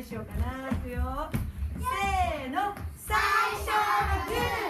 にしようかな。いくよ。せーの。最初のグー。